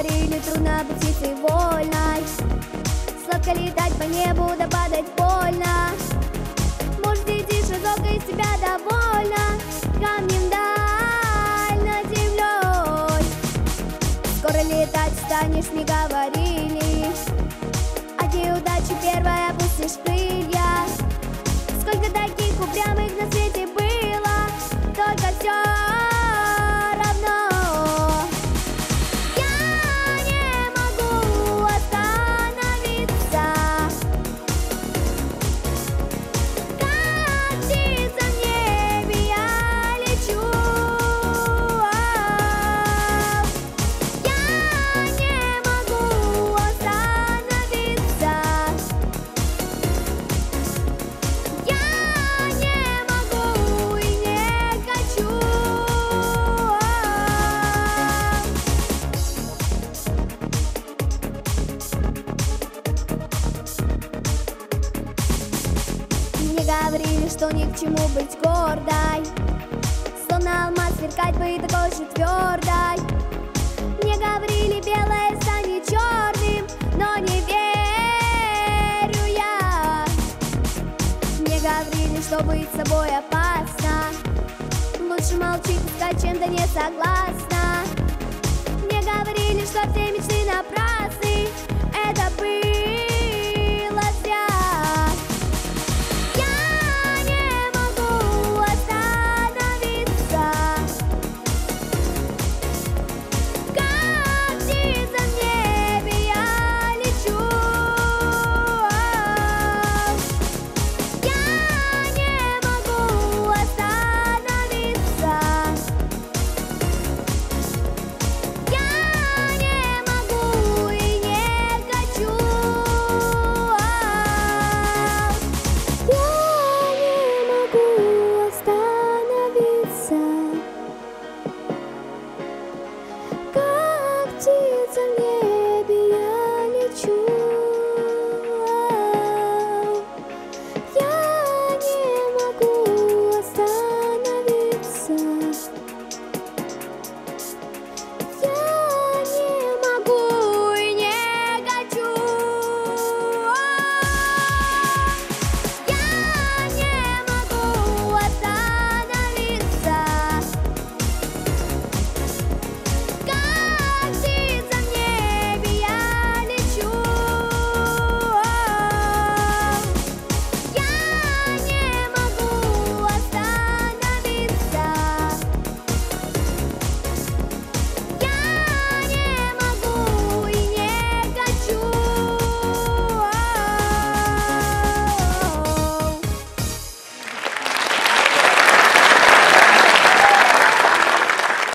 говорили, трудно быть птицей вольной. Сладко летать по небу, да падать больно. Может, летишь разок, из тебя довольна. Камнем даль над землей. Скоро летать станешь, мне говорили. От неудачи первой опустишь крылья. Сколько таких упрямых на свете было, только все равно. Я не могу остановиться. Как птица в небе я лечу. Я не могу остановиться. Я не могу и не хочу. Мне говорили, что ни к чему быть гордой, словно алмаз сверкать бы такой же твердой. Мне говорили, белое станет черным, но не верю я. Мне говорили, что быть собой опасно, лучше молчи, пускай чем-то не согласна. Мне говорили, что все мечты напрасны, это было